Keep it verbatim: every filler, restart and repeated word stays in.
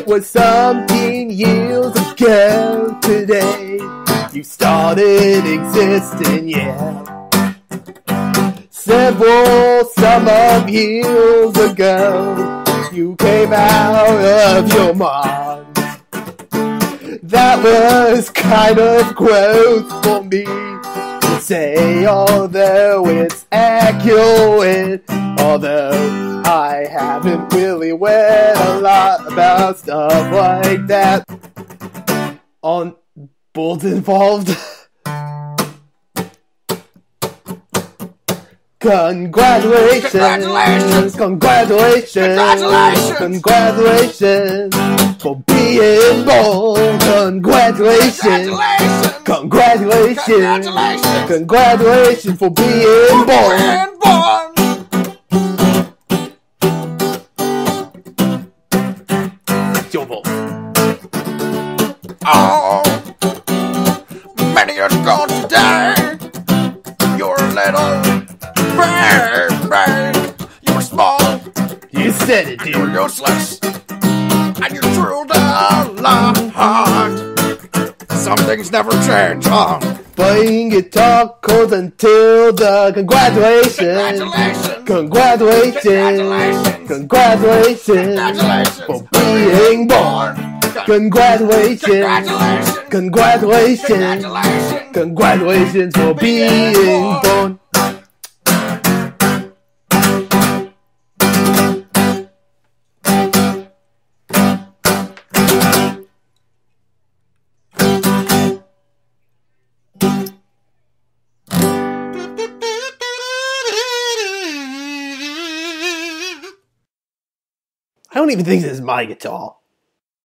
was something years ago today. You started existing, yeah. Several summer years ago, you came out of your mind. That was kind of gross for me to say, although it's accurate. Although I haven't really read a lot about stuff like that. On Bulls Involved. Congratulations! Congratulations! Congratulations! Congratulations! Congratulations for being born! Congratulations! Congratulations! Congratulations! Congratulations for being born! Being born! Your vote. Oh, many years ago today, you were a little baby. You were small. You said it, You were dude. useless. And you drooled a lot. Some things never change, huh? Playing guitar chords until the congratulations. Congratulations. Congratulations. Congratulations. Congratulations for being born. Congratulations. Congratulations. Congratulations for being born. I don't even think this is my guitar.